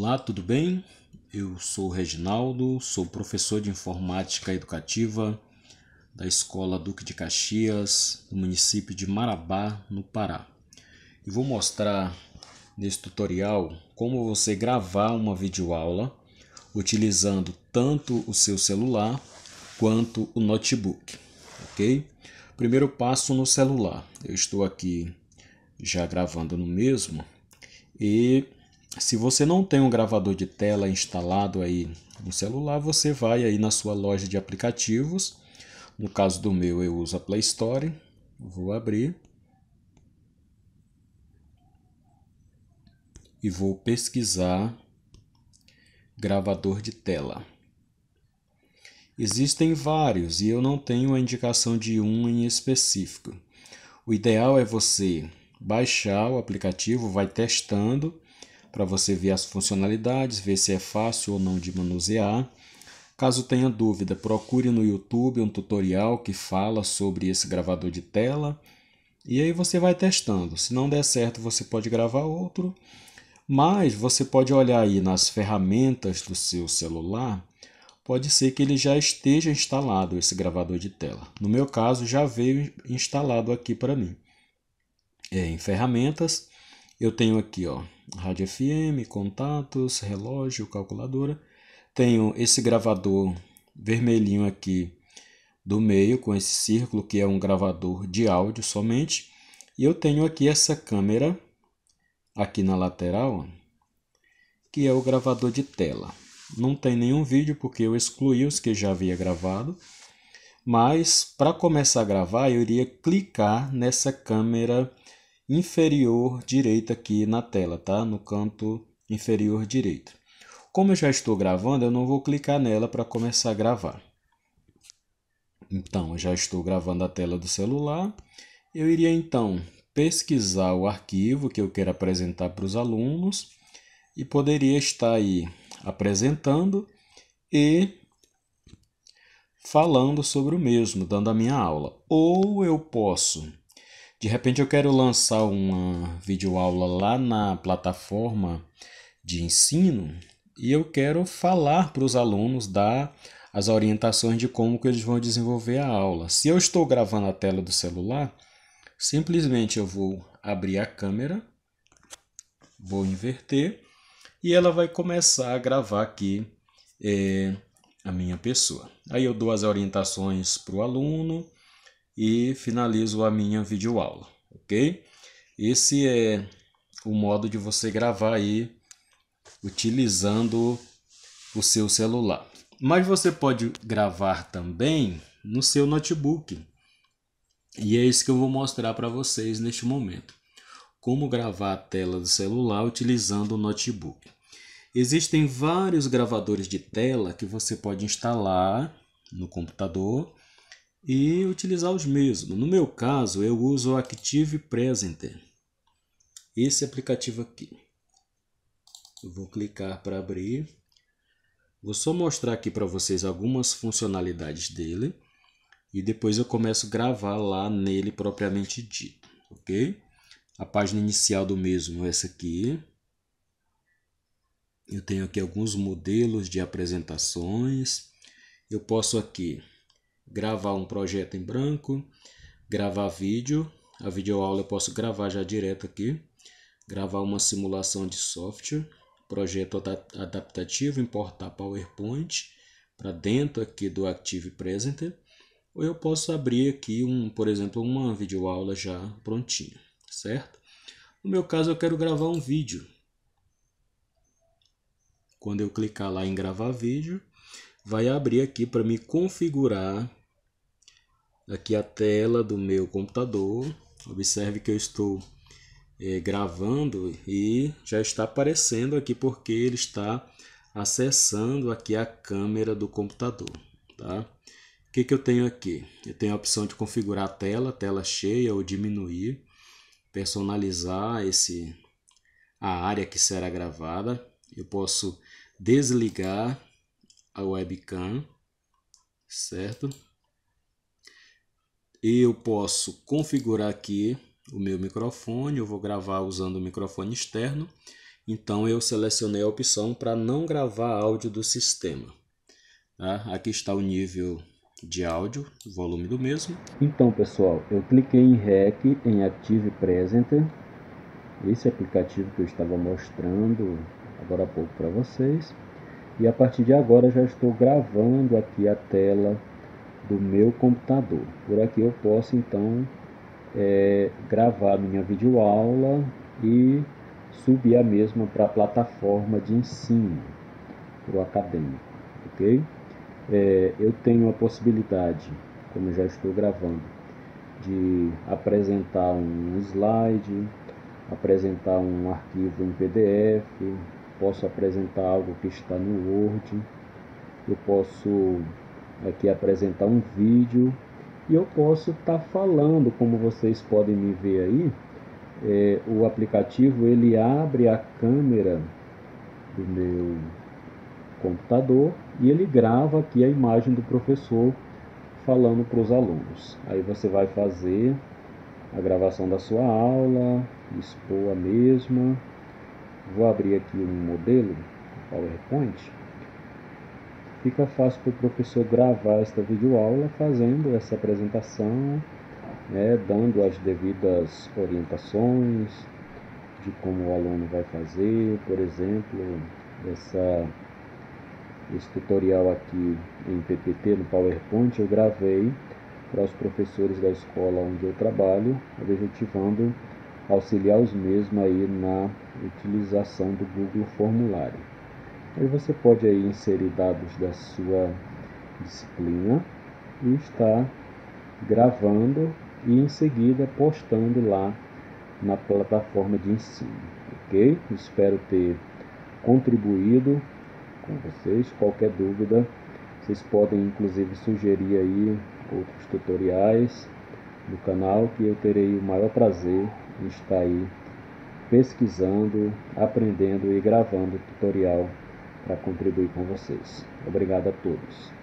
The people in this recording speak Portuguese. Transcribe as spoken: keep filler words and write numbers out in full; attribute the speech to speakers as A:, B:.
A: Olá, tudo bem? Eu sou o Reginaldo, sou professor de Informática Educativa da Escola Duque de Caxias, no município de Marabá, no Pará. E vou mostrar nesse tutorial como você gravar uma videoaula utilizando tanto o seu celular quanto o notebook, ok? Primeiro passo no celular. Eu estou aqui já gravando no mesmo e se você não tem um gravador de tela instalado aí no celular, você vai aí na sua loja de aplicativos. No caso do meu, eu uso a Play Store. Vou abrir e vou pesquisar gravador de tela. Existem vários e eu não tenho a indicação de um em específico. O ideal é você baixar o aplicativo, vai testando para você ver as funcionalidades, ver se é fácil ou não de manusear. Caso tenha dúvida, procure no YouTube um tutorial que fala sobre esse gravador de tela e aí você vai testando. Se não der certo, você pode gravar outro, mas você pode olhar aí nas ferramentas do seu celular, pode ser que ele já esteja instalado esse gravador de tela. No meu caso, já veio instalado aqui para mim. É, em ferramentas, eu tenho aqui, ó, rádio F M, contatos, relógio, calculadora. Tenho esse gravador vermelhinho aqui do meio, com esse círculo, que é um gravador de áudio somente. E eu tenho aqui essa câmera, aqui na lateral, que é o gravador de tela. Não tem nenhum vídeo, porque eu excluí os que já havia gravado. Mas, para começar a gravar, eu iria clicar nessa câmera inferior direita aqui na tela, tá? No canto inferior direito. Como eu já estou gravando, eu não vou clicar nela para começar a gravar. Então, eu já estou gravando a tela do celular. Eu iria então pesquisar o arquivo que eu quero apresentar para os alunos e poderia estar aí apresentando e falando sobre o mesmo, dando a minha aula. Ou eu posso, de repente eu quero lançar uma videoaula lá na plataforma de ensino e eu quero falar para os alunos, dar as orientações de como que eles vão desenvolver a aula. Se eu estou gravando a tela do celular, simplesmente eu vou abrir a câmera, vou inverter e ela vai começar a gravar aqui é, a minha pessoa. Aí eu dou as orientações para o aluno e finalizo a minha videoaula, ok? Esse é o modo de você gravar aí utilizando o seu celular. Mas você pode gravar também no seu notebook. E é isso que eu vou mostrar para vocês neste momento. Como gravar a tela do celular utilizando o notebook. Existem vários gravadores de tela que você pode instalar no computador e utilizar os mesmos. No meu caso, eu uso o Active Presenter. Esse aplicativo aqui. Eu vou clicar para abrir. Vou só mostrar aqui para vocês algumas funcionalidades dele. E depois eu começo a gravar lá nele propriamente dito. Ok? A página inicial do mesmo é essa aqui. Eu tenho aqui alguns modelos de apresentações. Eu posso aqui gravar um projeto em branco, gravar vídeo. A videoaula eu posso gravar já direto aqui. Gravar uma simulação de software, projeto adaptativo, importar PowerPoint para dentro aqui do Active Presenter. Ou eu posso abrir aqui, um, por exemplo, uma videoaula já prontinha, certo? No meu caso eu quero gravar um vídeo. Quando eu clicar lá em gravar vídeo, vai abrir aqui para me configurar aqui a tela do meu computador. Observe que eu estou é, gravando e já está aparecendo aqui porque ele está acessando aqui a câmera do computador, tá? O que que eu tenho aqui? Eu tenho a opção de configurar a tela, tela cheia ou diminuir, personalizar esse, a área que será gravada. Eu posso desligar a webcam, certo? E eu posso configurar aqui o meu microfone. Eu vou gravar usando o microfone externo Então eu selecionei a opção para não gravar áudio do sistema. Tá? Aqui está o nível de áudio, o volume do mesmo. Então, pessoal, eu cliquei em REC, em Active Presenter, esse aplicativo que eu estava mostrando agora há pouco para vocês. E a partir de agora já estou gravando aqui a tela do meu computador. Por aqui eu posso então é, gravar minha videoaula e subir a mesma para a plataforma de ensino, para o acadêmico, ok? É, eu tenho a possibilidade, como já estou gravando, de apresentar um slide, apresentar um arquivo em P D F, posso apresentar algo que está no Word, eu posso aqui apresentar um vídeo e eu posso estar tá falando, como vocês podem me ver aí, é, o aplicativo ele abre a câmera do meu computador e ele grava aqui a imagem do professor falando para os alunos. Aí você vai fazer a gravação da sua aula, expor a mesma. Vou abrir aqui um modelo, PowerPoint. Fica fácil para o professor gravar esta videoaula fazendo essa apresentação, né, dando as devidas orientações de como o aluno vai fazer, por exemplo, essa esse tutorial aqui em P P T no PowerPoint eu gravei para os professores da escola onde eu trabalho, objetivando auxiliar os mesmos aí na utilização do Google Formulário. Aí você pode aí inserir dados da sua disciplina e estar gravando e em seguida postando lá na plataforma de ensino, ok? Espero ter contribuído com vocês. Qualquer dúvida, vocês podem inclusive sugerir aí outros tutoriais no canal, que eu terei o maior prazer em estar aí pesquisando, aprendendo e gravando tutorial para contribuir com vocês. Obrigado a todos.